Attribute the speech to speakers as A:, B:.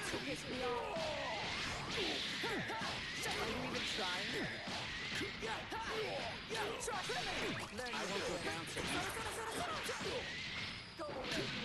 A: piss me off. Are you even trying? Trust me!
B: I want to announce it.
A: Go away.